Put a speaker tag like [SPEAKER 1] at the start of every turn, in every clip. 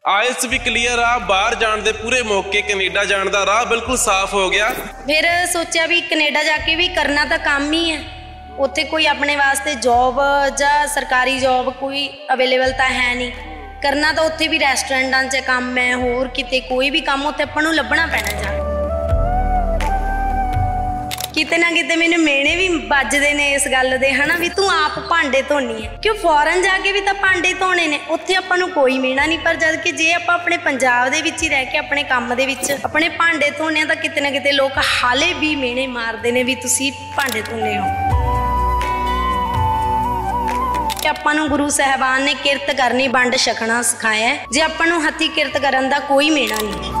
[SPEAKER 1] IELTS भी clear आ, बाहर जाने दे पूरे मौके, कनेडा जाने दा राह बिल्कुल साफ हो गया।
[SPEAKER 2] फिर सोचा भी कनेडा जाके भी करना तो काम ही है, उत्थे कोई अपने वास्ते जॉब या सरकारी जॉब कोई अवेलेबल तो है नहीं, करना तो उत्थे भी रेस्टोरेंटां च काम है, होर किते कोई भी काम उत्थे आपां नूं लभना पैना जा। किते ना किते मैंने मेने भी बजदे ने इस गल दे, है ना, भी तू आप भांडे धोनी है, क्यों फॉरन जाके भी तो भांडे धोने ने, उत्थे आपां नूं कोई मेना नहीं। पर जद कि जे आपां अपने पंजाब दे विच ही रह के अपने काम दे विच अपने भांडे धोने तां किते ना किते लोग हाले भी मेने मारदे ने भी तुसीं भांडे धोने हो। आपां नूं गुरु साहिबान ने किरत करनी, वंड छकना सिखाया है, जे आपां नूं हत्थी किरत करन दा कोई मेना नहीं।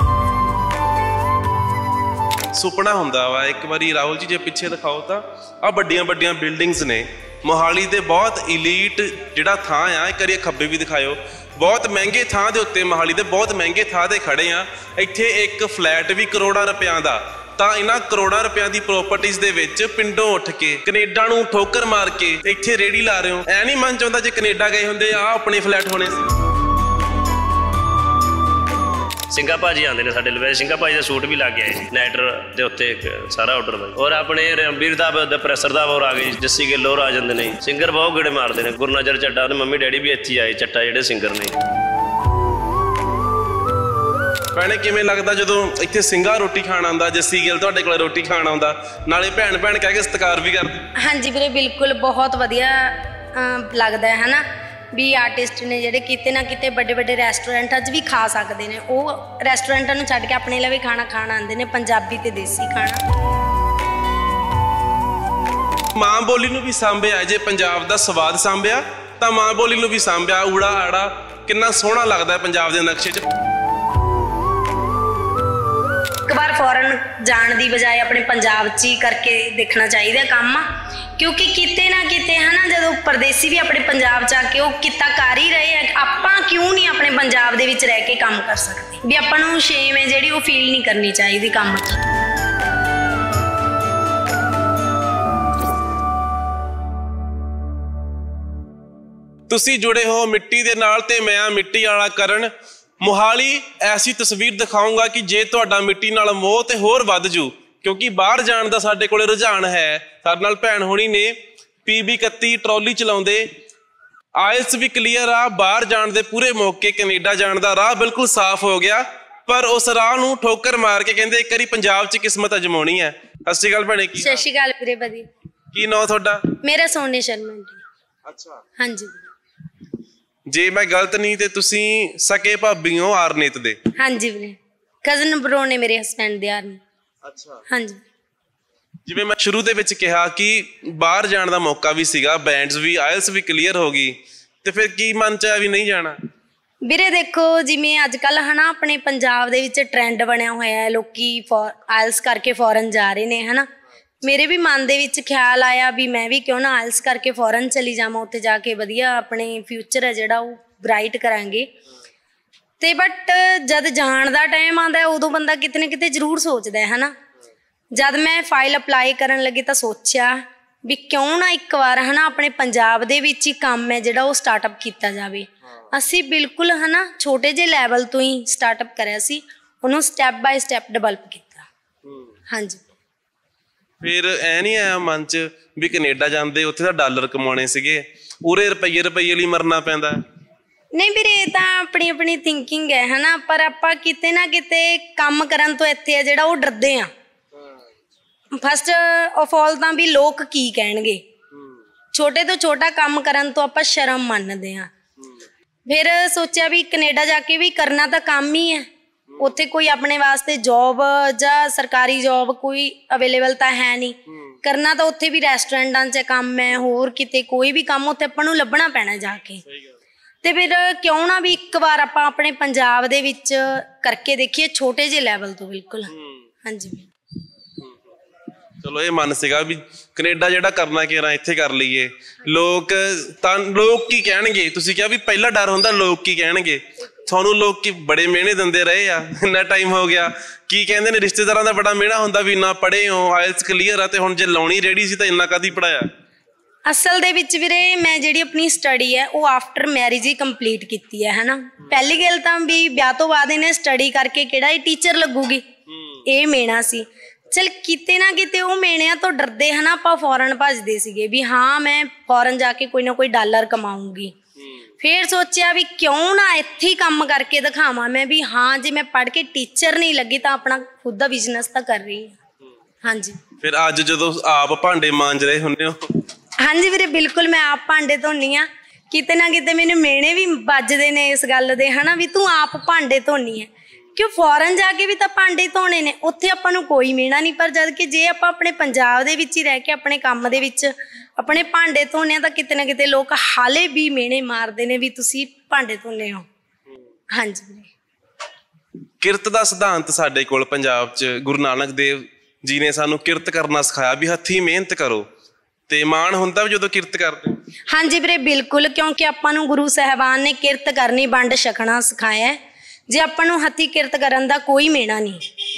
[SPEAKER 1] सुपना हुंदा वा एक बारी राहुल जी जे पिछे दिखाओ तो आ बड़ियां बड़ियां बिल्डिंग्स ने मोहाली दे, बहुत इलीट जिहड़ा थां आ, एक बारी खब्बे भी दिखाओ, बहुत महंगे थां दे उत्ते मोहाली दे बहुत महंगे थां ते खड़े आ। इत्थे एक फ्लैट भी करोड़ां रुपयां दा, तां इन्हां करोड़ां रुपयां दी प्रॉपर्टीज दे विच पिंडों उठ के कनेडा नूं ठोकर मार के इत्थे रेड़ी ला रहे हो। ऐ नहीं मन चाहुंदा जे कनेडा गए हुंदे आ अपने फ्लैट होने सी।
[SPEAKER 3] ਸਿੰਘਾ ਭਾਜੀ ਆਉਂਦੇ ਨੇ ਸਾਡੇ ਲਵੇ, ਸਿੰਘਾ ਭਾਜੀ ਦਾ ਸੂਟ ਵੀ ਲੱਗ ਗਿਆ ਜੀ ਨਾਈਟਰ ਦੇ ਉੱਤੇ ਸਾਰਾ ਆਰਡਰ ਦਾ। ਔਰ ਆਪਣੇ ਰਣਬੀਰ ਦਾ ਪ੍ਰੈਸਰ ਦਾ ਹੋਰ ਆ ਗਏ, ਜੱਸੀ ਗਿੱਲ ਹੋਰ ਆ ਜਾਂਦੇ ਨੇ, ਸਿੰਗਰ ਬਹੁਤ ਗੇੜੇ ਮਾਰਦੇ ਨੇ। ਗੁਰਨਜਰ ਚੱਡਾ ਉਹਦੇ ਮੰਮੀ ਡੈਡੀ ਵੀ ਇੱਥੇ ਆਏ, ਚੱਟਾ ਜਿਹੜੇ ਸਿੰਗਰ ਨੇ।
[SPEAKER 1] ਭੈਣੇ ਕਿਵੇਂ ਲੱਗਦਾ ਜਦੋਂ ਇੱਥੇ ਸਿੰਘਾ ਰੋਟੀ ਖਾਣ ਆਉਂਦਾ, ਜੱਸੀ ਗਿੱਲ ਤੁਹਾਡੇ ਕੋਲ ਰੋਟੀ ਖਾਣ ਆਉਂਦਾ, ਨਾਲੇ ਭੈਣ ਭੈਣ ਕਹਿ ਕੇ ਸਤਿਕਾਰ ਵੀ ਕਰਦੇ?
[SPEAKER 2] ਹਾਂਜੀ ਵੀਰੇ ਬਿਲਕੁਲ ਬਹੁਤ ਵਧੀਆ ਲੱਗਦਾ ਹੈ ਨਾ, भी आर्टिस्ट ने जिहड़े किते ना किते बड़े बड़े रेस्टोरेंटां 'च भी खा सकते हैं, वो रेस्टोरेंटां नूं छड्ड के अपने लवे खाना खाण आंदे ने, पंजाबी ते देसी खाना।
[SPEAKER 1] मां बोली नूं भी सांभिया, जे पंजाब दा स्वाद सांभिया तां मां बोली नूं भी सांभिया। ऊड़ा आड़ा किन्ना सोहना लगदा है पंजाब दे नक्शे 'च।
[SPEAKER 2] एक बार फॉरन जाण दी बजाय अपने पंजाब 'च ही करके देखना चाहिए काम, क्योंकि किते ना किते है ना, जो परदेसी भी अपने पंजाब च आके वो किता कर ही रहे हैं, आपां क्यों नहीं अपने पंजाब दे विच रह के काम कर सकते? भी आपां नूं शेम है जिहड़ी वो फील नहीं करनी चाहिए काम च।
[SPEAKER 1] तुसी जुड़े हो मिट्टी दे नाल ते मैं मिट्टी वाला करन। मोहाली ऐसी तस्वीर दिखाऊंगा कि जे तुहाडा मिट्टी नाल मोह ते होर वध जू, क्योंकि बाहर जाण दा साडे कोले रुझान है। साडे नाल भैण होणी ने PB31 ट्रॉली चलाउंदे, आयल्स भी क्लीयर आ, बाहर जाण दे पूरे मौके, कनेडा जाण दा राह बिल्कुल साफ हो गया, पर उस राह नूं ठोकर मार के कहंदे एक बारी पंजाब च किस्मत अजमाउणी है। सत श्री अकाल भैणे।
[SPEAKER 2] सत श्री अकाल वीरे। वधिया।
[SPEAKER 1] की नाम तुहाडा?
[SPEAKER 2] मेरा सोने शर्मा जी।
[SPEAKER 1] अच्छा।
[SPEAKER 2] हाँ जी।
[SPEAKER 1] जे मैं गलत नहीं ते तुसी सके भाभी हो आरनेत दे?
[SPEAKER 2] हाँ जी वीरे, कजन ब्रो ने मेरे हस्बैंड दे आरने।
[SPEAKER 1] अच्छा।
[SPEAKER 2] हाँ जी।
[SPEAKER 1] जिवें मैं शुरू दे विच कहा कि बाहर जाण दा मौका भी सीगा, बैंड्स भी, आयल्स भी क्लीयर हो गई, ते फिर की मन च भी नहीं जाना?
[SPEAKER 2] ਵੀਰੇ ਦੇਖੋ ਜਿਵੇਂ ਅੱਜ ਕੱਲ ਹਨਾ ਆਪਣੇ ਪੰਜਾਬ ਦੇ ਵਿੱਚ ਟ੍ਰੈਂਡ ਬਣਿਆ ਹੋਇਆ ਹੈ, ਲੋਕੀ ਆਇਲਸ ਕਰਕੇ ਫੋਰਨ ਜਾ ਰਹੇ ਨੇ, ਹਨਾ। ਮੇਰੇ ਵੀ ਮਨ ਦੇ ਵਿੱਚ ਖਿਆਲ ਆਇਆ ਵੀ ਮੈਂ ਵੀ ਕਿਉਂ ਨਾ ਆਇਲਸ ਕਰਕੇ ਫੋਰਨ ਚਲੀ ਜਾਵਾਂ, ਉੱਥੇ ਜਾ ਕੇ ਵਧੀਆ ਆਪਣੇ ਫਿਊਚਰ ਹੈ ਜਿਹੜਾ ਉਹ ਬ੍ਰਾਈਟ ਕਰਾਂਗੇ। ਤੇ ਬਟ ਜਦ ਜਾਣ ਦਾ ਟਾਈਮ ਆਉਂਦਾ ਉਦੋਂ ਬੰਦਾ ਕਿਤੇ ਨਾ ਕਿਤੇ ਜ਼ਰੂਰ ਸੋਚਦਾ ਹੈ ਨਾ। ਜਦ ਮੈਂ ਫਾਈਲ ਅਪਲਾਈ ਕਰਨ ਲੱਗੀ ਤਾਂ ਸੋਚਿਆ ਵੀ ਕਿਉਂ ਨਾ ਇੱਕ ਵਾਰ ਹੈ ਨਾ ਆਪਣੇ ਪੰਜਾਬ ਦੇ ਵਿੱਚ ਹੀ ਕੰਮ ਹੈ ਜਿਹੜਾ ਉਹ ਸਟਾਰਟਅਪ ਕੀਤਾ ਜਾਵੇ। ਅਸੀਂ ਬਿਲਕੁਲ ਹੈ ਨਾ ਛੋਟੇ ਜਿਹੇ ਲੈਵਲ ਤੋਂ ਹੀ ਸਟਾਰਟਅਪ ਕਰਿਆ ਸੀ, ਉਹਨੂੰ ਸਟੈਪ ਬਾਏ ਸਟੈਪ ਡਿਵੈਲਪ ਕੀਤਾ। ਹਾਂਜੀ।
[SPEAKER 1] ਫਿਰ ਐ ਨਹੀਂ ਆਇਆ ਮਨ 'ਚ ਵੀ ਕੈਨੇਡਾ ਜਾਂਦੇ ਉੱਥੇ ਤਾਂ ਡਾਲਰ ਕਮਾਉਣੇ ਸੀਗੇ, ਉਰੇ ਰੁਪਈਏ ਲਈ ਮਰਨਾ ਪੈਂਦਾ?
[SPEAKER 2] ਨਹੀਂ ਵੀਰੇ, ਇਹ ਤਾਂ ਆਪਣੀ ਆਪਣੀ ਥਿੰਕਿੰਗ ਹੈ ਨਾ, ਪਰ ਆਪਾਂ ਕਿਤੇ ਨਾ ਕਿਤੇ ਕੰਮ ਕਰਨ ਤੋਂ ਇੱਥੇ ਆ ਜਿਹੜਾ ਉਹ ਡਰਦੇ ਆ। ਫਸਟ ਆਫ ਆਲ ਤਾਂ ਵੀ ਲੋਕ ਕੀ ਕਹਿਣਗੇ, ਛੋਟੇ ਤੋਂ ਛੋਟਾ ਕੰਮ ਕਰਨ ਤੋਂ ਆਪਾਂ ਸ਼ਰਮ ਮੰਨਦੇ ਆ। ਫਿਰ ਸੋਚਿਆ ਵੀ ਕੈਨੇਡਾ ਜਾ ਕੇ ਵੀ ਕਰਨਾ ਤਾਂ ਕੰਮ ਹੀ ਹੈ, ਉੱਥੇ ਕੋਈ ਆਪਣੇ ਵਾਸਤੇ ਜੋਬ ਜਾਂ ਸਰਕਾਰੀ ਜੋਬ ਕੋਈ ਅਵੇਲੇਬਲ ਤਾਂ ਹੈ ਨਹੀਂ, ਕਰਨਾ ਤਾਂ ਉੱਥੇ ਵੀ ਰੈਸਟੋਰੈਂਟਾਂ 'ਚ ਕੰਮ ਹੈ, ਹੋਰ ਕਿਤੇ ਕੋਈ ਵੀ ਕੰਮ ਉੱਥੇ ਆਪਾਂ ਨੂੰ ਲੱਭਣਾ ਪੈਣਾ ਜਾ ਕੇ। ਤੇ ਫਿਰ ਕਿਉਂ ਨਾ ਵੀ ਇੱਕ ਵਾਰ ਆਪਾਂ ਆਪਣੇ ਪੰਜਾਬ ਦੇ ਵਿੱਚ ਕਰਕੇ ਦੇਖੀਏ, ਛੋਟੇ ਜਿਹੇ ਲੈਵਲ ਤੋਂ। ਬਿਲਕੁਲ। ਹਾਂਜੀ।
[SPEAKER 1] ਚਲੋ ਇਹ ਮਨ ਸੀਗਾ ਵੀ ਕੈਨੇਡਾ ਜਿਹੜਾ ਕਰਨਾ ਕਿ ਇੱਥੇ ਕਰ ਲਈਏ, ਲੋਕ ਕੀ ਕਹਿਣਗੇ? ਤੁਸੀਂ ਕਿਹਾ ਵੀ ਪਹਿਲਾ ਡਰ ਹੁੰਦਾ ਲੋਕ ਕੀ ਕਹਿਣਗੇ, ਤੁਹਾਨੂੰ ਲੋਕ ਕੀ ਬੜੇ ਮਿਹਣੇ ਦਿੰਦੇ ਰਹੇ ਆ, ਇੰਨਾ ਟਾਈਮ ਹੋ ਗਿਆ। ਕੀ ਕਹਿੰਦੇ ਨੇ ਰਿਸ਼ਤੇਦਾਰਾਂ ਦਾ ਬੜਾ ਮਿਹਣਾ ਹੁੰਦਾ ਵੀ ਇੰਨਾ ਪੜ੍ਹੇ ਹੋ, ਆਇਲਸ ਕਲੀਅਰ ਆ, ਤੇ ਹੁਣ ਜੇ ਲਾਉਣੀ ਰੇੜੀ ਸੀ ਤਾਂ ਇੰਨਾ ਕਾਹਦੀ ਪੜ੍ਹਾਇਆ?
[SPEAKER 2] ਅਸਲ ਦੇ ਵਿੱਚ ਵੀਰੇ ਮੈਂ ਜਿਹੜੀ ਆਪਣੀ ਸਟੱਡੀ ਹੈ ਉਹ ਆਫਟਰ ਮੈਰਿਜ ਹੀ ਕੰਪਲੀਟ ਕੀਤੀ ਹੈ ਹਨਾ। ਪਹਿਲੀ ਗੱਲ ਤਾਂ ਵੀ ਵਿਆਹ ਤੋਂ ਬਾਅਦ ਇਹਨੇ ਸਟੱਡੀ ਕਰਕੇ ਕਿਹੜਾ ਇਹ ਟੀਚਰ ਲੱਗੂਗੀ, ਇਹ ਮੇਣਾ ਸੀ। ਚਲ ਕਿਤੇ ਨਾ ਕਿਤੇ ਉਹ ਮੇਣਿਆਂ ਤੋਂ ਡਰਦੇ ਹਨਾ ਆਪਾਂ ਫੋਰਨ ਭੱਜਦੇ ਸੀਗੇ ਵੀ ਹਾਂ ਮੈਂ ਫੋਰਨ ਜਾ ਕੇ ਕੋਈ ਨਾ ਕੋਈ ਡਾਲਰ ਕਮਾਊਂਗੀ। ਫਿਰ ਸੋਚਿਆ ਵੀ ਕਿਉਂ ਨਾ ਇੱਥੇ ਹੀ ਕੰਮ ਕਰਕੇ ਦਿਖਾਵਾਂ ਮੈਂ ਵੀ ਹਾਂ ਜੇ ਮੈਂ ਪੜ੍ਹ ਕੇ ਟੀਚਰ ਨਹੀਂ ਲੱਗੀ ਤਾਂ ਆਪਣਾ ਖੁਦ ਦਾ ਬਿਜ਼ਨਸ ਤਾਂ ਕਰ ਰਹੀ ਹਾਂ। ਹਾਂਜੀ।
[SPEAKER 1] ਫਿਰ ਅੱਜ ਜਦੋਂ ਆਪ ਭਾਂਡੇ ਮਾਂਜ ਰਹੇ ਹੁੰਦੇ ਹੋ?
[SPEAKER 2] ਹਾਂਜੀ ਵੀਰੇ ਬਿਲਕੁਲ, ਮੈਂ ਆਪ ਭਾਂਡੇ ਧੋਨੀ ਆ। ਕਿਤੇ ਨਾ ਕਿਤੇ ਮੈਨੂੰ ਮੇਣੇ ਵੀ ਵੱਜਦੇ ਨੇ ਇਸ ਗੱਲ ਦੇ ਹਨਾ ਵੀ ਤੂੰ ਆਪ ਭਾਂਡੇ ਧੋਨੀ ਹੈ, ਕਿਉਂ ਫੋਰਨ ਜਾ ਕੇ ਵੀ ਤਾਂ ਭਾਂਡੇ ਧੋਣੇ ਨੇ, ਉੱਥੇ ਆਪਾਂ ਨੂੰ ਕੋਈ ਮੇਣਾ ਨਹੀਂ। ਪਰ ਜਦ ਕਿ ਜੇ ਆਪਾਂ ਆਪਣੇ ਪੰਜਾਬ ਦੇ ਵਿੱਚ ਹੀ ਰਹਿ ਕੇ ਆਪਣੇ ਕੰਮ ਦੇ ਵਿੱਚ ਆਪਣੇ ਭਾਂਡੇ ਧੋਨੇ ਆ ਤਾਂ ਕਿਤੇ ਨਾ ਕਿਤੇ ਲੋਕ ਹਾਲੇ ਵੀ ਮੇਣੇ ਮਾਰਦੇ ਨੇ ਵੀ ਤੁਸੀਂ ਭਾਂਡੇ ਧੋਨੇ ਹੋ। ਹਾਂਜੀ।
[SPEAKER 1] ਕਿਰਤ ਦਾ ਸਿਧਾਂਤ ਸਾਡੇ ਕੋਲ ਪੰਜਾਬ 'ਚ ਗੁਰੂ ਨਾਨਕ ਦੇਵ ਜੀ ਨੇ ਸਾਨੂੰ ਕਿਰਤ ਕਰਨਾ ਸਿਖਾਇਆ ਵੀ ਹੱਥੀਂ ਮਿਹਨਤ ਕਰੋ, ਤੇ ਮਾਣ ਹੁੰਦਾ ਵੀ ਜਦੋਂ ਕਿਰਤ ਕਰਦੇ।
[SPEAKER 2] ਹਾਂਜੀ ਵੀਰੇ ਬਿਲਕੁਲ, ਕਿਉਂਕਿ ਆਪਾਂ ਨੂੰ ਗੁਰੂ ਸਾਹਿਬਾਨ ਨੇ ਕਿਰਤ ਕਰਨੀ ਵੰਡ ਛਕਣਾ ਸਿਖਾਇਆ। ਜੇ ਆਪਾਂ ਨੂੰ ਹੱਥੀਂ ਕਿਰਤ ਕਰਨ ਦਾ ਕੋਈ ਮੇਣਾ ਨਹੀਂ,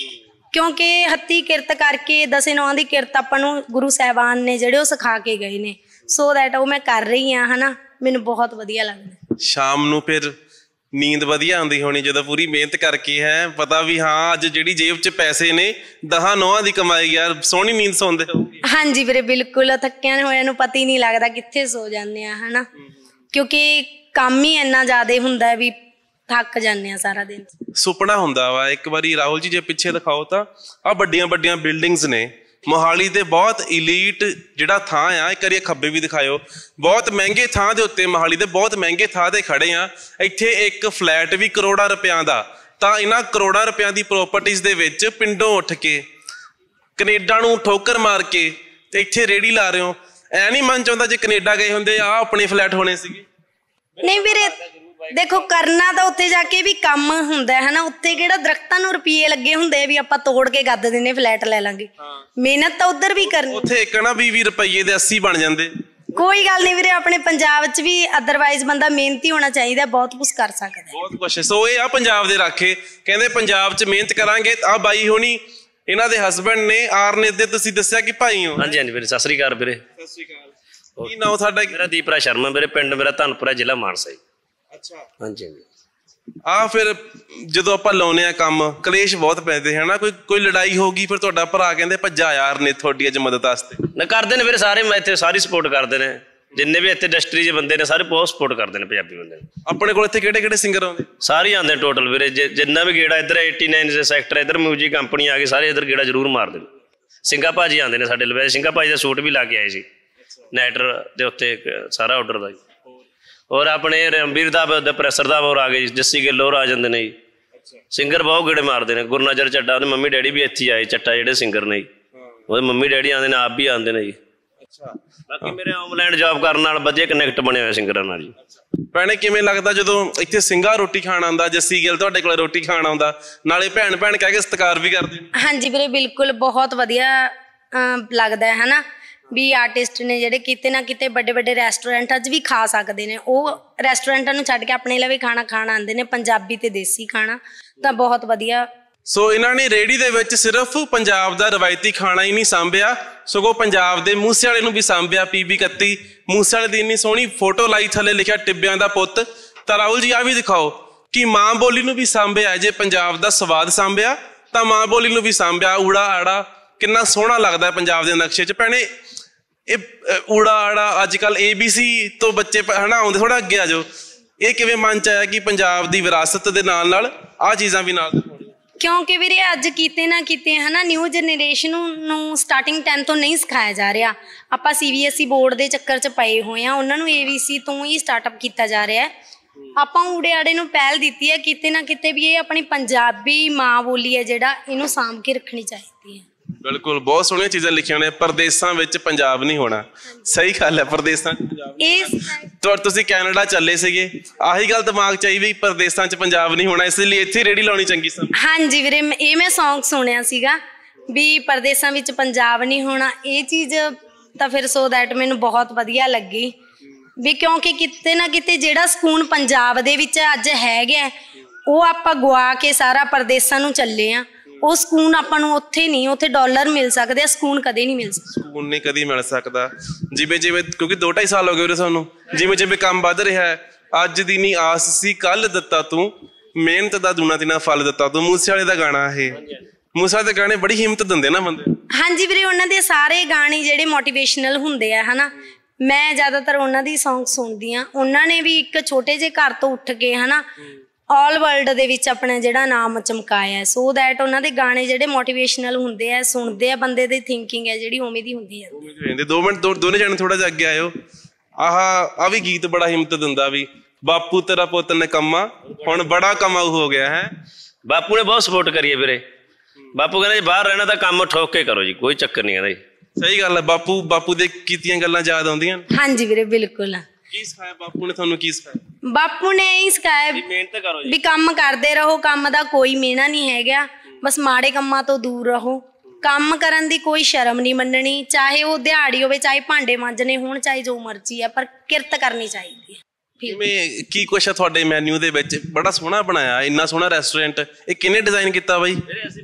[SPEAKER 2] ਕਿਉਂਕਿ ਹੱਥੀਂ ਕਿਰਤ ਕਰਕੇ ਦਸੇ ਨੌਂ ਦੀ ਕਿਰਤ ਆਪਾਂ ਨੂੰ ਗੁਰੂ ਸਾਹਿਬਾਨ ਨੇ ਜਿਹੜੇ ਉਹ ਸਿਖਾ ਕੇ ਗਏ ਨੇ। ਸੋ ਦੈਟ ਉਹ ਮੈਂ ਕਰ ਰਹੀ ਹਾਂ ਹਨਾ, ਮੈਨੂੰ ਬਹੁਤ ਵਧੀਆ ਲੱਗਦਾ।
[SPEAKER 1] ਸ਼ਾਮ ਨੂੰ ਫਿਰ ਨੀਂਦ ਵਧੀਆ ਆਉਂਦੀ ਹੋਣੀ ਜਦੋਂ ਪੂਰੀ ਮਿਹਨਤ ਕਰਕੇ, ਹੈ ਪਤਾ ਵੀ ਹਾਂ ਅੱਜ ਜਿਹੜੀ ਜੇਬ 'ਚ ਪੈਸੇ ਨੇ 10 ਦੀ ਕਮਾਈ, ਯਾਰ ਸੋਹਣੀ ਨੀਂਦ ਸੌਂਦੇ ਹੋ?
[SPEAKER 2] ਹਾਂਜੀ ਵੀਰੇ ਬਿਲਕੁਲ, ਥੱਕਿਆਂ ਹੋਇਆਂ ਨੂੰ ਪਤਾ ਹੀ ਨਹੀਂ ਲੱਗਦਾ ਕਿੱਥੇ ਸੋ ਜਾਂਦੇ ਆ ਹਨਾ, ਕਿਉਂਕਿ ਕੰਮ ਹੀ ਇੰਨਾ ਜ਼ਿਆਦਾ ਹੁੰਦਾ ਵੀ ਥੱਕ ਜਾਂਦੇ ਆ ਸਾਰਾ ਦਿਨ।
[SPEAKER 1] ਸੁਪਨਾ ਹੁੰਦਾ ਵਾ ਇੱਕ ਵਾਰੀ ਰਾਹੁਲ ਜੀ ਜੇ ਪਿੱਛੇ ਦਿਖਾਓ ਤਾਂ ਆਹ ਵੱਡੀਆਂ ਵੱਡੀਆਂ ਬਿਲਡਿੰਗਸ ਨੇ ਮੋਹਾਲੀ ਦੇ, ਬਹੁਤ ਇਲੀਟ ਜਿਹੜਾ ਥਾਂ ਆ, ਇੱਕ ਵਾਰੀ ਖੱਬੇ ਵੀ ਦਿਖਾਇਓ, ਬਹੁਤ ਮਹਿੰਗੇ ਥਾਂ ਦੇ ਉੱਤੇ ਮੋਹਾਲੀ ਦੇ ਬਹੁਤ ਮਹਿੰਗੇ ਥਾਂ ਤੇ ਖੜੇ ਆ। ਇੱਥੇ ਇੱਕ ਫਲੈਟ ਵੀ ਕਰੋੜਾਂ ਰੁਪਇਆਂ ਦਾ, ਤਾਂ ਇਹਨਾਂ ਕਰੋੜਾਂ ਰੁਪਇਆਂ ਦੀ ਪ੍ਰੋਪਰਟੀਜ਼ ਦੇ ਵਿੱਚ ਪਿੰਡੋਂ ਉੱਠ ਕੇ ਕੈਨੇਡਾ ਨੂੰ ਠੋਕਰ ਮਾਰ ਕੇ ਤੇ ਇੱਥੇ ਰੇੜੀ ਲਾ ਰਹੇ ਹੋ। ਐ ਨਹੀਂ ਮਨ ਚਾਹੁੰਦਾ ਜੇ ਕੈਨੇਡਾ ਗਏ ਹੁੰਦੇ ਆ ਆਪਣੇ ਫਲੈਟ ਹੋਣੇ ਸੀਗੇ? ਨਹੀਂ ਵੀਰੇ ਦੇਖੋ, ਕਰਨਾ ਤਾਂ ਉੱਥੇ ਜਾ ਕੇ ਵੀ ਕੰਮ ਹੁੰਦਾ ਹੈ ਨਾ, ਉੱਥੇ ਕਿਹੜਾ ਦਰਖਤਾਂ ਨੂੰ ਰੁਪਈਏ ਲੱਗੇ ਹੁੰਦੇ ਆ ਵੀ ਆਪਾਂ ਤੋੜ ਕੇ ਗੱਦ ਦਿੰਨੇ ਫਲੈਟ ਲੈ ਲਾਂਗੇ। ਮਿਹਨਤ ਤਾਂ ਉੱਧਰ ਵੀ ਕਰਨੀ। ਉੱਥੇ ਇੱਕ ਨਾ 20 ਰੁਪਈਏ ਦੇ 80 ਬਣ ਜਾਂਦੇ। ਕੋਈ ਗੱਲ ਨਹੀਂ ਵੀਰੇ, ਆਪਣੇ ਪੰਜਾਬ 'ਚ ਵੀ ਅਦਰਵਾਈਜ਼ ਬੰਦਾ ਮਿਹਨਤੀ ਹੋਣਾ ਚਾਹੀਦਾ, ਬਹੁਤ ਕੁਛ ਕਰ ਸਕਦਾ, ਬਹੁਤ ਕੁਛ। ਸੋ ਇਹ ਆ ਪੰਜਾਬ ਦੇ ਰਾਖੇ, ਕਹਿੰਦੇ ਪੰਜਾਬ 'ਚ ਮਿਹਨਤ ਕਰਾਂਗੇ। ਆ ਬਾਈ ਹੋਣੀ ਇਹਨਾਂ ਦੇ ਹਸਬੈਂਡ ਨੇ, ਆਰਨੇਤ ਦੇ ਤੁਸੀਂ ਦੱਸਿਆ ਕਿ ਭਾਈ ਹੋ? ਹਾਂਜੀ ਹਾਂਜੀ ਵੀਰੇ, ਸਤਿ ਸ੍ਰੀ ਅਕਾਲ ਵੀਰੇ। ਸਤਿ ਸ੍ਰੀ ਅਕਾਲ। ਕੀ ਨਾਮ ਤੁਹਾਡਾ? ਮੇਰਾ ਦੀਪਰਾ ਸ਼ਰਮਾ ਵੀਰੇ, ਪਿੰਡ ਮੇਰਾ ਧਨਪੁਰਾ, ਜ਼ਿਲ੍ਹਾ ਮਾਨਸਾ ਜੀ। ਅੱਛਾ। ਹਾਂਜੀ ਹਾਂਜੀ। ਆ ਫਿਰ ਜਦੋਂ ਆਪਾਂ ਲਾਉਨੇ ਆ ਕੰਮ, ਕਲੇਸ਼ ਬਹੁਤ ਪੈਂਦੇ ਹੈ ਨਾ, ਕੋਈ ਲੜਾਈ ਹੋ ਗਈ ਫਿਰ ਤੁਹਾਡਾ ਭਰਾ ਕਹਿੰਦੇ ਭੱਜਾ ਯਾਰ ਨੇ ਤੁਹਾਡੀ ਅੱਜ ਮਦਦ ਵਾਸਤੇ? ਨਾ ਕਰਦੇ ਨੇ ਵੀਰੇ ਸਾਰੇ, ਮੈਂ ਇੱਥੇ ਸਾਰੀ ਸਪੋਰਟ ਕਰਦੇ ਨੇ, ਜਿੰਨੇ ਵੀ ਇੱਥੇ ਇੰਡਸਟਰੀ 'ਚ ਬੰਦੇ ਨੇ ਸਾਰੇ ਬਹੁਤ ਸਪੋਰਟ ਕਰਦੇ ਨੇ ਪੰਜਾਬੀ ਬੰਦੇ ਨੂੰ। ਆਪਣੇ ਕੋਲ ਇੱਥੇ ਕਿਹੜੇ ਕਿਹੜੇ ਸਿੰਗਰ ਆਉਂਦੇ? ਸਾਰੇ ਆਉਂਦੇ ਟੋਟਲ ਵੀਰੇ, ਜਿੰਨਾ ਵੀ ਗੇੜਾ ਇੱਧਰ 89 ਦੇ ਸੈਕਟਰ, ਇੱਧਰ ਮਿਊਜ਼ਿਕ ਕੰਪਨੀ ਆ ਗਈ, ਸਾਰੇ ਇੱਧਰ ਗੇੜਾ ਜ਼ਰੂਰ ਮਾਰਦੇ ਨੇ। ਸਿੰਘਾ ਭਾਜੀ ਆਉਂਦੇ ਨੇ ਸਾਡੇ ਲਵੇ, ਸਿੰਘਾ ਭਾਜੀ ਦਾ ਸੂਟ ਵੀ ਲਾ ਕੇ ਆਏ ਸੀ ਨਾਈਟਰ ਦੇ ਉੱਤੇ ਸਾਰਾ ਆਰਡਰ ਦਾ ਜੀ। ਔਰ ਆਪਣੇ ਰਣਬੀਰ ਦਾ ਪ੍ਰੈਸਰ ਦਾ ਹੋਰ ਆ ਗਏ, ਜੱਸੀ ਗਿੱਲ ਹੋਰ ਆ ਜਾਂਦੇ ਨੇ ਜੀ। ਸਿੰਗਰ ਬਹੁਤ ਗੇੜੇ ਮਾਰਦੇ ਨੇ। ਗੁਰਨਾਜਰ ਚੱਡਾ ਉਹਦੇ ਮੰਮੀ ਡੈਡੀ ਵੀ ਇੱਥੇ ਆਏ, ਚੱਟਾ ਜਿਹੜੇ ਸਿੰਗਰ ਨੇ ਜੀ, ਉਹਦੇ ਮੰਮੀ ਡੈਡੀ ਆਉਂਦੇ ਨੇ, ਆਪ ਵੀ ਆਉਂਦੇ ਨੇ ਜੀ। ਬਾਕੀ ਮੇਰੇ ਆਨਲਾਈਨ ਜੌਬ ਕਰਨ ਨਾਲ ਵਧੀਆ ਕਨੈਕਟ ਬਣੇ ਹੋਏ ਸਿੰਗਰਾਂ ਨਾਲ ਜੀ। ਭੈਣੇ ਕਿਵੇਂ ਲੱਗਦਾ ਜਦੋਂ ਇੱਥੇ ਸਿੰਘਾ ਰੋਟੀ ਖਾਣ ਆਉਂਦਾ, ਜੱਸੀ ਗਿੱਲ ਤੁਹਾਡੇ ਕੋਲ ਰੋਟੀ ਖਾਣ ਆਉਂਦਾ, ਨਾਲੇ ਭੈਣ ਭੈਣ ਕਹਿ ਕੇ ਸਤਿਕਾਰ ਵੀ ਕਰਦੇ? ਹਾਂਜੀ ਵੀਰੇ ਬਿਲਕੁਲ, ਬਹੁਤ ਵਧੀਆ ਲੱਗਦਾ ਹੈ ਨਾ ਵੀ ਆਰਟਿਸਟ ਨੇ ਜਿਹੜੇ ਕਿਤੇ ਨਾ ਕਿਤੇ ਵੱਡੇ ਵੱਡੇ ਰੈਸਟੋਰੈਂਟਾਂ 'ਚ ਵੀ ਖਾ ਸਕਦੇ ਨੇ, ਉਹ ਰੈਸਟੋਰੈਂਟਾਂ ਨੂੰ ਛੱਡ ਕੇ ਆਪਣੇ ਲਈ ਵੀ ਖਾਣਾ ਖਾਣ ਆਉਂਦੇ ਨੇ, ਪੰਜਾਬੀ ਤੇ ਦੇਸੀ ਖਾਣਾ, ਤਾਂ ਬਹੁਤ ਵਧੀਆ। ਸੋ ਇਹਨਾਂ ਨੇ ਰੇਹੜੀ ਦੇ ਵਿੱਚ ਸਿਰਫ ਪੰਜਾਬ ਦਾ ਰਵਾਇਤੀ ਖਾਣਾ ਹੀ ਨਹੀਂ ਸਾਂਭਿਆ, ਸਗੋਂ ਪੰਜਾਬ ਦੇ ਮੂਸੇ ਵਾਲੇ ਨੂੰ ਵੀ ਸਾਂਭਿਆ। PB 31 ਮੂਸੇ ਵਾਲੇ ਦੀ ਇੰਨੀ ਸੋਹਣੀ ਫੋਟੋ ਲਾਈ, ਥੱਲੇ ਲਿਖਿਆ ਟਿੱਬਿਆਂ ਦਾ ਪੁੱਤ। ਤਾਂ ਰਾਹੁਲ ਜੀ ਆ ਵੀ ਦਿਖਾਓ ਕਿ ਮਾਂ ਬੋਲੀ ਨੂੰ ਵੀ ਸਾਂਭਿਆ। ਜੇ ਪੰਜਾਬ ਦਾ ਸਵਾਦ ਸਾਂਭਿਆ ਤਾਂ ਮਾਂ ਬੋਲੀ ਨੂੰ ਵੀ ਸਾਂਭਿਆ। ਊੜਾ ਆੜਾ ਕਿੰਨਾ ਸੋਹਣਾ ਲੱਗਦਾ ਪੰਜਾਬ ਦੇ ਨਕਸ਼ੇ 'ਚ। ਭੈਣੇ ਇਹ ਊੜਾ ਆੜਾ ਅੱਜ ਕੱਲ੍ਹ ABC ਤੋਂ ਬੱਚੇ ਹਨਾ ਆਉਂਦੇ, ਥੋੜਾ ਅੱਗੇ ਆ ਜਾਓ। ਇਹ ਕਿਵੇਂ ਮਨ 'ਚ ਆਇਆ ਕਿ ਪੰਜਾਬ ਦੀ ਵਿਰਾਸਤ ਦੇ ਨਾਲ ਨਾਲ ਆਹ ਚੀਜ਼ਾਂ ਵੀ ਨਾਲ? ਕਿਉਂਕਿ ਵੀਰੇ ਅੱਜ ਕਿਤੇ ਨਾ ਕਿਤੇ ਹੈ ਨਾ ਨਿਊ ਜਨਰੇਸ਼ਨ ਨੂੰ ਸਟਾਰਟਿੰਗ 10 ਤੋਂ ਨਹੀਂ ਸਿਖਾਇਆ ਜਾ ਰਿਹਾ। ਆਪਾਂ CBSE ਬੋਰਡ ਦੇ ਚੱਕਰ 'ਚ ਪਏ ਹੋਏ ਹਾਂ, ਉਹਨਾਂ ਨੂੰ ABC ਤੋਂ ਹੀ ਸਟਾਰਟਅਪ ਕੀਤਾ ਜਾ ਰਿਹਾ। ਆਪਾਂ ਊੜੇ ਆੜੇ ਨੂੰ ਪਹਿਲ ਦਿੱਤੀ ਹੈ ਕਿਤੇ ਨਾ ਕਿਤੇ ਵੀ ਇਹ ਆਪਣੀ ਪੰਜਾਬੀ ਮਾਂ ਬੋਲੀ ਹੈ ਜਿਹੜਾ ਇਹਨੂੰ ਸਾਂਭ ਕੇ ਰੱਖਣੀ ਚਾਹੀਦੀ ਹੈ। ਬਿਲਕੁਲ, ਬਹੁਤ ਸੋਹਣੀਆਂ ਚੀਜ਼ਾਂ ਲਿਖੀਆਂ ਨੇ। ਪਰਦੇਸਾਂ ਵਿੱਚ ਪੰਜਾਬ ਨਹੀਂ ਹੋਣਾ, ਸਹੀ ਗੱਲ ਹੈ। ਪਰਦੇਸਾਂ 'ਚ ਪੰਜਾਬ, ਤੁਸੀਂ ਕੈਨੇਡਾ ਚੱਲੇ ਸੀਗੇ, ਆਹੀ ਗੱਲ ਦਿਮਾਗ 'ਚ ਆਈ ਵੀ ਪਰਦੇਸਾਂ 'ਚ ਪੰਜਾਬ ਨਹੀਂ ਹੋਣਾ, ਇਸ ਲਈ ਇੱਥੇ ਰੇਹੜੀ ਲਾਉਣੀ ਚੰਗੀ ਸੀ। ਹਾਂਜੀ ਵੀਰੇ, ਇਹ ਮੈਂ ਸੌਂਗ ਸੁਣਿਆ ਸੀਗਾ ਵੀ ਪਰਦੇਸਾਂ ਵਿੱਚ ਪੰਜਾਬ ਨਹੀਂ ਹੋਣਾ, ਇਹ ਚੀਜ਼ ਤਾਂ ਫਿਰ ਸੋ ਦੈਟ ਮੈਨੂੰ ਬਹੁਤ ਵਧੀਆ ਲੱਗੀ ਵੀ, ਕਿਉਂਕਿ ਕਿਤੇ ਨਾ ਕਿਤੇ ਜਿਹੜਾ ਸਕੂਨ ਪੰਜਾਬ ਦੇ ਵਿੱਚ ਅੱਜ ਹੈਗਾ ਉਹ ਆਪਾਂ ਗਵਾ ਕੇ ਸਾਰਾ ਪਰਦੇਸਾਂ ਨੂੰ ਚੱਲੇ ਆ।
[SPEAKER 2] ਉਹ ਸਕੂਨ ਆਪਾਂ ਨੂੰ ਉੱਥੇ ਨਹੀਂ, ਉੱਥੇ ਡਾਲਰ ਮਿਲ ਸਕਦੇ ਆ, ਸਕੂਨ ਕਦੇ ਨਹੀਂ ਮਿਲ ਸਕਦਾ।
[SPEAKER 1] ਸਕੂਨ ਨਹੀਂ ਕਦੀ ਮਿਲ ਸਕਦਾ। ਜਿਵੇਂ ਜਿਵੇਂ ਕਿਉਂਕਿ 2-2.5 ਸਾਲ ਹੋ ਗਏ ਵੀਰੇ ਸਾਨੂੰ, ਜਿਵੇਂ ਜਿਵੇਂ ਕੰਮ ਵੱਧ ਰਿਹਾ ਹੈ, ਅੱਜ ਦੀ ਨਹੀਂ ਆਸ ਸੀ ਕੱਲ ਦਿੱਤਾ ਤੂੰ, ਮਿਹਨਤ ਦਾ ਦੂਣਾ ਤਿਨਾ ਫਲ ਦਿੱਤਾ ਤੂੰ। ਮੂਸੇ ਵਾਲੇ ਦਾ ਗਾਣਾ ਇਹ, ਮੂਸੇ ਵਾਲੇ ਦੇ ਗਾਣੇ ਬੜੀ ਹਿੰਮਤ ਦਿੰਦੇ ਨਾ ਬੰਦੇ।
[SPEAKER 2] ਹਾਂਜੀ ਵੀਰੇ, ਉਹਨਾਂ ਦੇ ਸਾਰੇ ਗਾਣੇ ਜਿਹੜੇ ਮੋਟੀਵੇਸ਼ਨਲ ਹੁੰਦੇ ਆ ਹਨਾ, ਮੈਂ ਜ਼ਿਆਦਾਤਰ ਉਹਨਾਂ ਦੀ ਸੌਂਗ ਸੁਣਦੀ ਹਾਂ। ਉਹਨਾਂ ਨੇ ਵੀ ਇੱਕ ਛੋਟੇ ਜਿਹੇ ਘਰ ਤੋਂ ਉੱਠ ਕੇ ਹਨਾ ਆਲ ਵਰਲਡ ਦੇ ਵਿੱਚ ਆਪਣਾ ਜਿਹੜਾ ਨਾਮ ਚਮਕਾਇਆ, ਸੋ ਦੈਟ ਉਹਨਾਂ ਦੇ ਗਾਣੇ ਜਿਹੜੇ ਮੋਟੀਵੇਸ਼ਨਲ ਹੁੰਦੇ ਆ, ਸੁਣਦੇ ਆ, ਬੰਦੇ ਦੀ ਥਿੰਕਿੰਗ ਹੈ ਜਿਹੜੀ ਉਵੇਂ ਦੀ ਹੁੰਦੀ ਹੈ।
[SPEAKER 1] 2 ਮਿੰਟ ਦੋਨੇ ਜਾਣੇ ਥੋੜਾ ਜਿਹਾ ਅੱਗੇ ਆਇਓ। ਆ ਵੀ ਗੀਤ ਬੜਾ ਹਿੰਮਤ ਦਿੰਦਾ ਵੀ, ਬਾਪੂ ਤੇਰਾ ਪੁੱਤ ਨਿਕੰਮਾ ਹੁਣ ਬੜਾ ਕਮਾਊ ਹੋ ਗਿਆ ਹੈ।
[SPEAKER 3] ਬਾਪੂ ਨੇ ਬਹੁਤ ਸਪੋਰਟ ਕਰੀ ਹੈ ਵੀਰੇ। ਬਾਪੂ ਕਹਿੰਦਾ ਜੀ ਬਾਹਰ ਰਹਿਣਾ ਤਾਂ ਕੰਮ ਠੋਕ ਕੇ ਕਰੋ ਜੀ, ਕੋਈ ਚੱਕਰ ਨਹੀਂ ਕਹਿੰਦਾ ਜੀ।
[SPEAKER 1] ਸਹੀ ਗੱਲ ਹੈ। ਬਾਪੂ ਦੇ ਕੀਤੀਆਂ ਗੱਲਾਂ ਯਾਦ ਆਉਂਦੀਆਂ?
[SPEAKER 2] ਹਾਂਜੀ ਵੀਰੇ ਬਿਲਕੁਲ।
[SPEAKER 1] ਕੀ ਸਿਖਾਇਆ ਬਾਪੂ ਨੇ ਤੁਹਾਨੂੰ? ਕੀ ਸਿਖਾਇਆ?
[SPEAKER 2] ਬਾਪੂ ਨੇ ਇਹੀ ਸਿਖਾਇਆ
[SPEAKER 3] ਮਿਹਨਤ ਕਰੋ ਜੀ,
[SPEAKER 2] ਵੀ ਕੰਮ ਕਰਦੇ ਰਹੋ, ਕੰਮ ਦਾ ਕੋਈ ਮਿਹਣਾ ਨਹੀਂ ਹੈਗਾ, ਬਸ ਮਾੜੇ ਕੰਮਾਂ ਤੋਂ ਦੂਰ ਰਹੋ, ਕੰਮ ਕਰਨ ਦੀ ਕੋਈ ਸ਼ਰਮ ਨਹੀਂ ਮੰਨਣੀ, ਚਾਹੇ ਉਹ ਦਿਹਾੜੀ ਹੋਵੇ, ਚਾਹੇ ਭਾਂਡੇ ਮਾਂਜਣੇ ਹੋਣ, ਚਾਹੇ ਜੋ ਮਰਜ਼ੀ ਆ, ਪਰ ਕਿਰਤ ਕਰਨੀ ਚਾਹੀਦੀ ਹੈ।
[SPEAKER 1] ਕਿਵੇਂ ਕੀ ਕੁਛ ਆ ਤੁਹਾਡੇ ਮੈਨੂ ਦੇ ਵਿੱਚ? ਬੜਾ ਸੋਹਣਾ ਬਣਾਇਆ, ਇੰਨਾ ਸੋਹਣਾ ਰੈਸਟੋਰੈਂਟ, ਇਹ ਕਿਹਨੇ ਡਿਜ਼ਾਈਨ ਕੀਤਾ ਬਾਈ?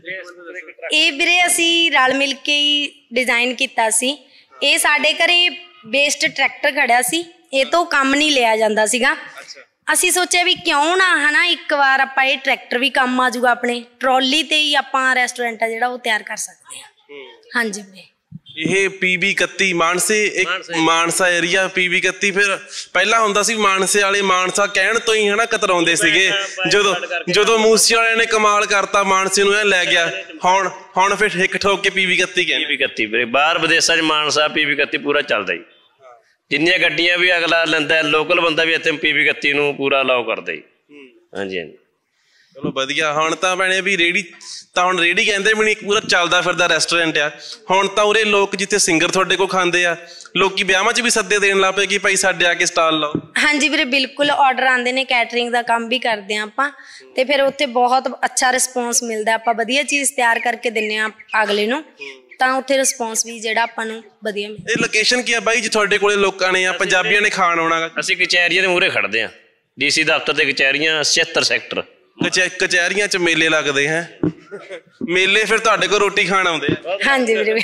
[SPEAKER 2] ਇਹ ਵੀਰੇ ਅਸੀਂ ਰਲ ਮਿਲ ਕੇ ਹੀ ਡਿਜ਼ਾਈਨ ਕੀਤਾ ਸੀ। ਇਹ ਸਾਡੇ ਘਰੇ ਬੇਸਟ ਟਰੈਕਟਰ ਖੜਿਆ ਸੀ, ਇਹ ਤੋਂ ਕੰਮ ਨਹੀਂ ਲਿਆ ਜਾਂਦਾ ਸੀਗਾ। ਅਸੀਂ ਸੋਚਿਆ ਵੀ ਕਿਉਂ ਨਾ ਹਨਾ ਇੱਕ ਵਾਰ ਆਪਾਂ ਇਹ ਟਰੈਕਟਰ ਵੀ ਕੰਮ ਆ ਜਾਊਗਾ, ਆਪਣੇ ਟਰੋਲੀ ਤੇ ਹੀ ਆਪਾਂ ਰੈਸਟੋਰੈਂਟ ਆ ਜਿਹੜਾ ਉਹ ਤਿਆਰ ਕਰ ਸਕਦੇ ਹਾਂ। ਹਾਂਜੀ ਵੀਰੇ। ਇਹ
[SPEAKER 1] PB31 ਮਾਨਸੇ, ਇੱਕ ਮਾਨਸਾ ਏਰੀਆ PB31। ਫਿਰ ਪਹਿਲਾਂ ਹੁੰਦਾ ਸੀ ਮਾਨਸੇ ਵਾਲੇ ਮਾਨਸਾ ਕਹਿਣ ਤੋਂ ਹੀ ਹਨਾ ਕਤਰਾਉਂਦੇ ਸੀਗੇ, ਜਦੋਂ ਮੂਸੇ ਵਾਲਿਆਂ ਨੇ ਕਮਾਲ ਕਰਤਾ ਮਾਨਸੇ ਨੂੰ ਇਹ ਲੈ ਗਿਆ, ਹੁਣ ਫਿਰ ਹਿੱਕ ਠੋਕ ਕੇ PB31 ਕਹਿੰਦੇ।
[SPEAKER 3] PB31 ਵੀਰੇ ਬਾਹਰ ਵਿਦੇਸ਼ਾਂ 'ਚ ਮਾਨਸਾ PB31 ਪੂਰਾ ਚੱਲਦਾ ਜੀ। ਜਿੰਨੀਆਂ ਗੱਡੀਆਂ ਵੀ ਅਗਲਾ ਲੈਂਦਾ, ਲੋਕਲ ਬੰਦਾ ਵੀ ਇੱਥੇ PB31 ਨੂੰ ਪੂਰਾ ਅਲਾਓ ਕਰਦਾ ਜੀ। ਹਾਂਜੀ ਹਾਂਜੀ
[SPEAKER 1] ਚਲੋ ਵਧੀਆ। ਹੁਣ ਤਾਂ ਭੈਣੇ ਵੀ ਰੇਹੜੀ ਤਾਂ ਹੁਣ ਰੇਹੜੀ ਕਹਿੰਦੇ ਵੀ ਨਹੀਂ, ਪੂਰਾ ਚੱਲਦਾ ਫਿਰਦਾ ਰੈਸਟੋਰੈਂਟ ਆ। ਹੁਣ ਤਾਂ ਉਰੇ ਲੋਕ ਜਿੱਥੇ ਸਿੰਗਰ ਤੁਹਾਡੇ ਕੋਲ ਖਾਂਦੇ ਆ, ਲੋਕੀ ਵਿਆਹਾਂ 'ਚ ਵੀ ਸੱਦੇ ਦੇਣ ਲੱਗ ਪਏ ਕਿ ਭਾਈ ਸਾਡੇ ਆ ਕੇ ਸਟਾਲ ਲਾਓ।
[SPEAKER 2] ਹਾਂਜੀ ਵੀਰੇ ਬਿਲਕੁਲ, ਆਰਡਰ ਆਉਂਦੇ ਨੇ, ਕੈਟਰਿੰਗ ਦਾ ਕੰਮ ਵੀ ਕਰਦੇ ਹਾਂ ਆਪਾਂ, ਤੇ ਫਿਰ ਉੱਥੇ ਬਹੁਤ ਅੱਛਾ ਰਿਸਪੌਂਸ ਮਿਲਦਾ। ਆਪਾਂ ਵਧੀਆ ਚੀਜ਼ ਤਿਆਰ ਕਰਕੇ ਦਿੰਦੇ ਹਾਂ ਅਗਲੇ ਨੂੰ, ਤਾਂ ਉੱਥੇ ਰਿਸਪੌਂਸ ਵੀ ਜਿਹੜਾ ਆਪਾਂ ਨੂੰ ਵਧੀਆ ਮਿਲਦਾ।
[SPEAKER 1] ਇਹ ਲੋਕੇਸ਼ਨ ਕੀ ਆ ਬਾਈ ਜੀ ਤੁਹਾਡੇ ਕੋਲੇ? ਲੋਕਾਂ ਨੇ ਪੰਜਾਬੀਆਂ ਨੇ ਖਾਣ ਆਉਣਾ?
[SPEAKER 3] ਅਸੀਂ ਕਚਹਿਰੀਆਂ ਦੇ ਮੂਹਰੇ ਖੜਦੇ ਹਾਂ, DC ਦਫ਼ਤਰ ਦੇ ਕਚਹਿਰੀਆਂ 76 ਸੈਕਟਰ।
[SPEAKER 1] ਕਚਹਿਰੀਆਂ 'ਚ ਮੇਲੇ ਲੱਗਦੇ ਹੈ? ਮੇਲੇ ਫਿਰ ਤੁਹਾਡੇ ਕੋਲ ਰੋਟੀ ਖਾਣ ਆਉਂਦੇ ਆ?
[SPEAKER 2] ਹਾਂਜੀ ਵੀਰੇ।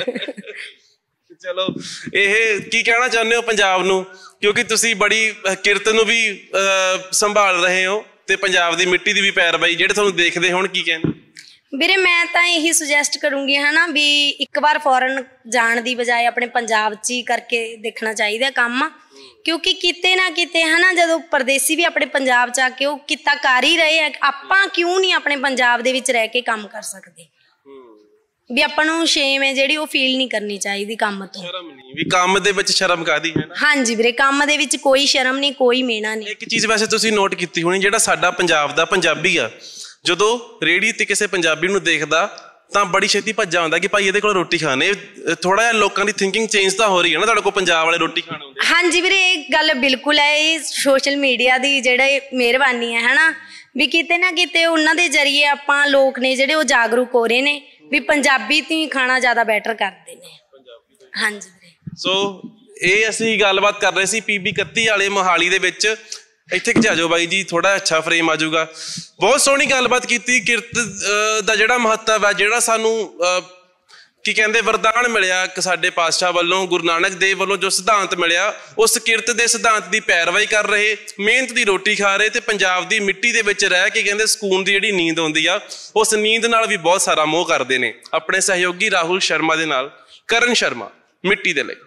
[SPEAKER 1] ਚਲੋ ਇਹ ਕੀ ਕਹਿਣਾ ਚਾਹੁੰਦੇ ਹੋ ਪੰਜਾਬ ਨੂੰ, ਕਿਉਂਕਿ ਤੁਸੀਂ ਬੜੀ ਕਿਰਤ ਨੂੰ ਵੀ ਸੰਭਾਲ ਰਹੇ ਹੋ ਤੇ ਪੰਜਾਬ ਦੀ ਮਿੱਟੀ ਦੀ ਵੀ ਪੈਰਵਾਈ, ਜਿਹੜੇ ਤੁਹਾਨੂੰ ਦੇਖਦੇ ਹੋਣ ਕੀ ਕਹਿੰਦੇ?
[SPEAKER 2] ਵੀਰੇ ਮੈਂ ਤਾਂ ਇਹੀ ਸੁਜੈਸਟ ਕਰੂੰਗੀ ਹਨਾ ਵੀ ਇੱਕ ਵਾਰ ਫੋਰਨ ਜਾਣ ਦੀ ਬਜਾਏ ਆਪਣੇ ਪੰਜਾਬ 'ਚ ਹੀ ਕਰਕੇ ਦੇਖਣਾ ਚਾਹੀਦਾ ਕੰਮ, ਕਿਉਂਕਿ ਕਿਤੇ ਨਾ ਕਿਤੇ ਹਨਾ ਜਦੋਂ ਪਰਦੇਸੀ ਵੀ ਆਪਣੇ ਪੰਜਾਬ 'ਚ ਆ ਕੇ ਉਹ ਕਿੱਤਾ ਕਰ ਹੀ ਰਹੇ ਆ, ਆਪਾਂ ਕਿਉਂ ਨਹੀਂ ਆਪਣੇ ਪੰਜਾਬ ਦੇ ਵਿੱਚ ਰਹਿ ਕੇ ਕੰਮ ਕਰ ਸਕਦੇ? ਵੀ ਆਪਾਂ ਨੂੰ ਸ਼ੇਮ ਹੈ ਜਿਹੜੀ ਉਹ ਫੀਲ ਨਹੀਂ ਕਰਨੀ ਚਾਹੀਦੀ ਕੰਮ ਤੋਂ।
[SPEAKER 1] ਸ਼ਰਮ ਨਹੀਂ ਵੀ ਕੰਮ ਦੇ ਵਿੱਚ ਸ਼ਰਮ ਕਾਹਦੀ ਹੈ ਨਾ? ਹਾਂਜੀ
[SPEAKER 2] ਵੀਰੇ ਕੰਮ ਦੇ ਵਿੱਚ ਕੋਈ ਸ਼ਰਮ ਨਹੀਂ, ਕੋਈ ਮਿਹਣਾ ਨਹੀਂ।
[SPEAKER 1] ਇੱਕ ਚੀਜ਼ ਵੈਸੇ ਤੁਸੀਂ ਨੋਟ ਕੀਤੀ ਹੋਣੀ, ਜਿਹੜਾ ਸਾਡਾ ਪੰਜਾਬ ਦਾ ਪੰਜਾਬੀ ਆ, ਜਦੋਂ ਰੇਹੜੀ ਤੇ ਕਿਸੇ ਪੰਜਾਬੀ ਨੂੰ ਦੇਖਦਾ ਤਾਂ ਬੜੀ ਛੇਤੀ ਭੱਜਾ ਆਉਂਦਾ ਕਿ ਭਾਈ ਇਹਦੇ ਕੋਲ ਰੋਟੀ ਖਾਣੇ। ਥੋੜਾ ਜਿਹਾ ਲੋਕਾਂ ਦੀ ਥਿੰਕਿੰਗ ਚੇਂਜ ਤਾਂ ਹੋ ਰਹੀ ਹੈ ਨਾ, ਤੁਹਾਡੇ ਕੋਲ ਪੰਜਾਬ ਵਾਲੇ ਰੋਟੀ ਖਾਣ ਆਉਂਦੇ?
[SPEAKER 2] ਹਾਂਜੀ ਵੀਰੇ ਇਹ ਗੱਲ ਬਿਲਕੁਲ ਹੈ, ਇਹ ਸੋਸ਼ਲ ਮੀਡੀਆ ਦੀ ਜਿਹੜਾ ਮਿਹਰਬਾਨੀ ਹੈ ਹਨਾ, ਵੀ ਕਿਤੇ ਨਾ ਕਿਤੇ ਉਹਨਾਂ ਦੇ ਜ਼ਰੀਏ ਆਪਾਂ ਲੋਕ ਨੇ ਜਿਹੜੇ ਉਹ ਜਾਗਰੂਕ ਹੋ ਰਹੇ ਨੇ ਵੀ ਪੰਜਾਬੀ ਤੋਂ ਹੀ ਖਾਣਾ ਜ਼ਿਆਦਾ ਬੈਟਰ ਕਰਦੇ ਨੇ। ਹਾਂਜੀ ਵੀਰੇ।
[SPEAKER 1] ਸੋ ਇਹ ਅਸੀਂ ਗੱਲਬਾਤ ਕਰ ਰਹੇ ਸੀ PB31 ਵਾਲੇ ਮੋਹਾਲੀ ਦੇ ਵਿੱਚ। ਇੱਥੇ ਕਿ ਜਾਜੋ ਬਾਈ ਜੀ, ਥੋੜਾ ਅੱਛਾ ਫਰੇਮ ਆ ਜਾਊਗਾ। ਬਹੁਤ ਸੋਹਣੀ ਗੱਲਬਾਤ ਕੀਤੀ। ਕਿਰਤ ਦਾ ਜਿਹੜਾ ਮਹੱਤਵ ਹੈ, ਜਿਹੜਾ ਸਾਨੂੰ ਕੀ ਕਹਿੰਦੇ ਵਰਦਾਨ ਮਿਲਿਆ ਸਾਡੇ ਪਾਤਸ਼ਾਹ ਵੱਲੋਂ, ਗੁਰੂ ਨਾਨਕ ਦੇਵ ਵੱਲੋਂ ਜੋ ਸਿਧਾਂਤ ਮਿਲਿਆ, ਉਸ ਕਿਰਤ ਦੇ ਸਿਧਾਂਤ ਦੀ ਪੈਰਵਾਈ ਕਰ ਰਹੇ, ਮਿਹਨਤ ਦੀ ਰੋਟੀ ਖਾ ਰਹੇ ਤੇ ਪੰਜਾਬ ਦੀ ਮਿੱਟੀ ਦੇ ਵਿੱਚ ਰਹਿ ਕੇ ਕਹਿੰਦੇ ਸਕੂਨ ਦੀ ਜਿਹੜੀ ਨੀਂਦ ਆਉਂਦੀ ਆ, ਉਸ ਨੀਂਦ ਨਾਲ ਵੀ ਬਹੁਤ ਸਾਰਾ ਮੋਹ ਕਰਦੇ ਨੇ। ਆਪਣੇ ਸਹਿਯੋਗੀ ਰਾਹੁਲ ਸ਼ਰਮਾ ਦੇ ਨਾਲ ਕਰਨ ਸ਼ਰਮਾ, ਮਿੱਟੀ ਦੇ ਲਈ।